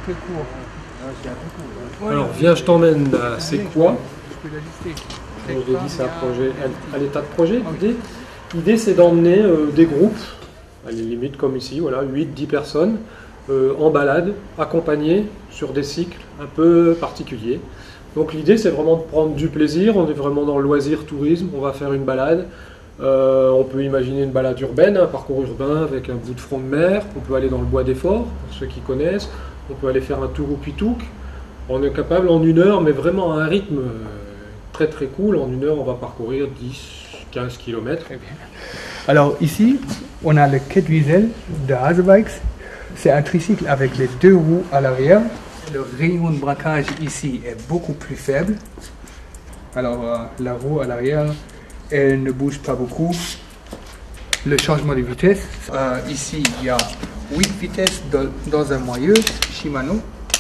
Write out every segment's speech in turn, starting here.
peu court. Alors viens, je t'emmène à C'est quoi. Je peux l'ajuster. Je l'ai dit, c'est un projet à l'état de projet. L'idée c'est d'emmener des groupes, à la limite comme ici, voilà, 8-10 personnes, en balade, accompagnées sur des cycles un peu particuliers. Donc l'idée c'est vraiment de prendre du plaisir, on est vraiment dans le loisir tourisme, on va faire une balade. On peut imaginer une balade urbaine, un parcours urbain avec un bout de front de mer. On peut aller dans le bois des Forts, pour ceux qui connaissent. On peut aller faire un tour au Pitouk. On est capable en 1 heure, mais vraiment à un rythme très très cool. En 1 heure, on va parcourir 10-15 km. Très bien. Alors ici, on a le quai Wiesel de Hasebikes. C'est un tricycle avec les 2 roues à l'arrière. Le rayon de braquage ici est beaucoup plus faible. Alors la roue à l'arrière, elle ne bouge pas beaucoup. Le changement de vitesse, ici il y a 8 vitesses dans un moyeu Shimano.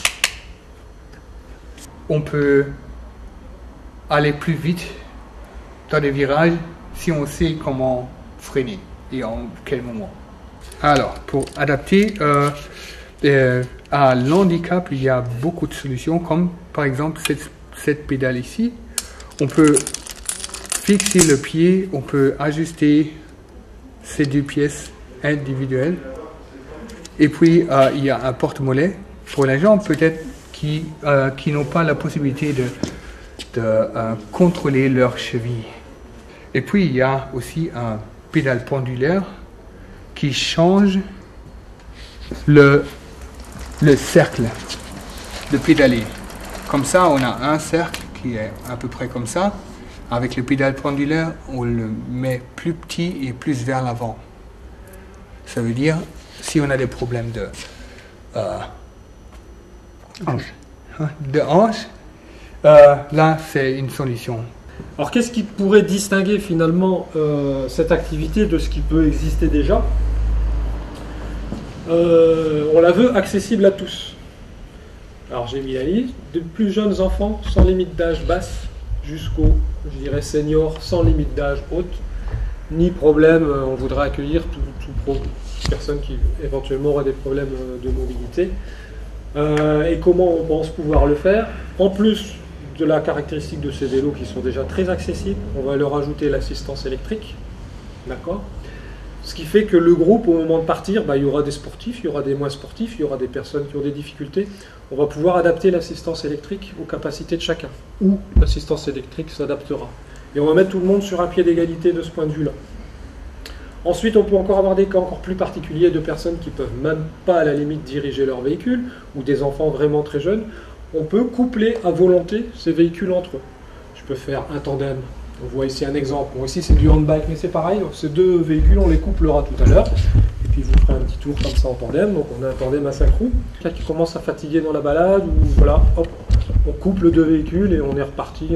On peut aller plus vite dans les virages si on sait comment freiner et en quel moment. Alors, pour adapter à l'handicap, il y a beaucoup de solutions, comme par exemple cette pédale ici. On peut fixer le pied, on peut ajuster ces 2 pièces individuelles. Et puis, il y a un porte-mollet pour les gens peut-être qui n'ont pas la possibilité de contrôler leur cheville. Et puis, il y a aussi un pédale pendulaire qui change le cercle de pédaler. Comme ça, on a un cercle qui est à peu près comme ça. Avec le pédale pendulaire, on le met plus petit et plus vers l'avant. Ça veut dire, si on a des problèmes de hanche, là c'est une solution. Alors qu'est-ce qui pourrait distinguer finalement cette activité de ce qui peut exister déjà? On la veut accessible à tous. Alors j'ai mis la liste, de plus jeunes enfants sans limite d'âge basse jusqu'aux, je dirais, seniors sans limite d'âge haute. Ni problème, on voudra accueillir toute personne qui éventuellement aura des problèmes de mobilité. Et comment on pense pouvoir le faire? En plus de la caractéristique de ces vélos qui sont déjà très accessibles, on va leur ajouter l'assistance électrique. D'accord? Ce qui fait que le groupe, au moment de partir, il y aura des sportifs, il y aura des moins sportifs, il y aura des personnes qui ont des difficultés. On va pouvoir adapter l'assistance électrique aux capacités de chacun, ou l'assistance électrique s'adaptera. Et on va mettre tout le monde sur un pied d'égalité de ce point de vue-là. Ensuite, on peut encore avoir des cas encore plus particuliers de personnes qui ne peuvent même pas à la limite diriger leur véhicule, ou des enfants vraiment très jeunes. On peut coupler à volonté ces véhicules entre eux. Je peux faire un tandem. On voit ici un exemple. Bon, ici c'est du handbike, mais c'est pareil. Donc, ces 2 véhicules, on les couplera tout à l'heure. Et puis vous ferez un petit tour comme ça en tandem. Donc on a un tandem à 5 roues. Là qui commence à fatiguer dans la balade, ou voilà, hop, on couple 2 véhicules et on est reparti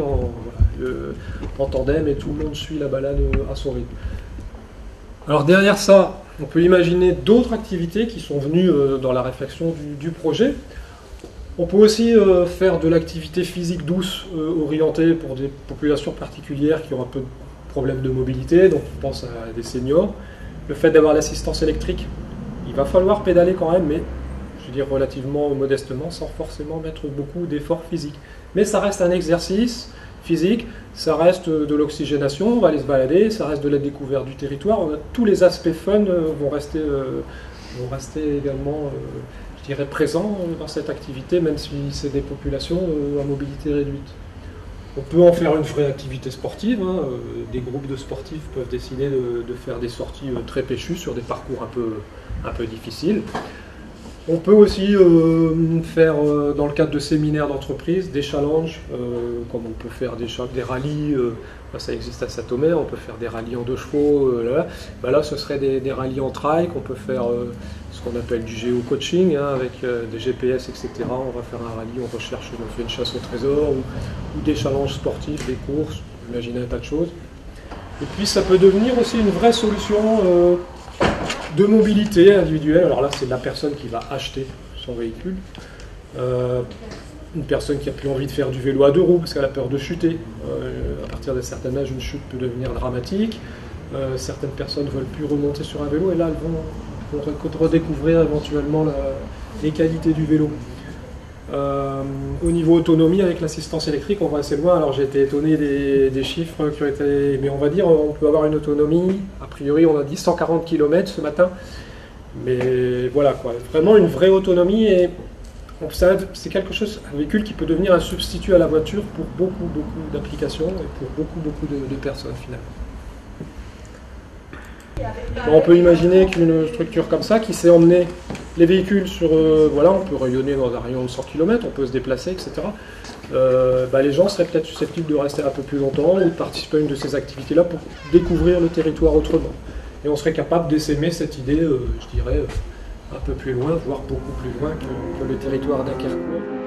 en tandem et tout le monde suit la balade à son rythme. Alors derrière ça, on peut imaginer d'autres activités qui sont venues dans la réflexion du projet. On peut aussi faire de l'activité physique douce orientée pour des populations particulières qui ont un peu de problèmes de mobilité, donc on pense à des seniors. Le fait d'avoir l'assistance électrique, il va falloir pédaler quand même, mais je veux dire relativement modestement, sans forcément mettre beaucoup d'efforts physiques. Mais ça reste un exercice physique, ça reste de l'oxygénation, on va aller se balader, ça reste de la découverte du territoire, tous les aspects fun vont rester également je dirais présents dans cette activité, même si c'est des populations à mobilité réduite. On peut en faire une vraie activité sportive, hein. Des groupes de sportifs peuvent décider de faire des sorties très péchues sur des parcours un peu difficiles. On peut aussi faire, dans le cadre de séminaires d'entreprise, des challenges, comme on peut faire des rallyes, ça existe à Saint-Omer, on peut faire des rallyes en 2 chevaux, là ce serait des rallyes en trike, on peut faire ce qu'on appelle du géo-coaching, hein, avec des GPS, etc. On va faire un rallye, on fait une chasse au trésor, ou des challenges sportifs, des courses, imaginez un tas de choses. Et puis ça peut devenir aussi une vraie solution de mobilité individuelle. Alors là, c'est la personne qui va acheter son véhicule. Une personne qui n'a plus envie de faire du vélo à 2 roues parce qu'elle a peur de chuter. À partir d'un certain âge, une chute peut devenir dramatique. Certaines personnes ne veulent plus remonter sur un vélo et là, elles vont redécouvrir éventuellement les qualités du vélo. Au niveau autonomie, avec l'assistance électrique, on va assez loin. Alors j'ai été étonné des chiffres qui ont été... Mais on va dire, on peut avoir une autonomie, a priori on a dit 140 km ce matin. Mais voilà, quoi. Vraiment une vraie autonomie. Et c'est quelque chose, un véhicule qui peut devenir un substitut à la voiture pour beaucoup d'applications et pour beaucoup de personnes finalement. Bon, on peut imaginer qu'une structure comme ça, qui sait emmener les véhicules sur... voilà, on peut rayonner dans un rayon de 100 km, on peut se déplacer, etc. Les gens seraient peut-être susceptibles de rester un peu plus longtemps ou de participer à une de ces activités-là pour découvrir le territoire autrement. Et on serait capable d'essaimer cette idée, je dirais, un peu plus loin, voire beaucoup plus loin que le territoire dunkerquois.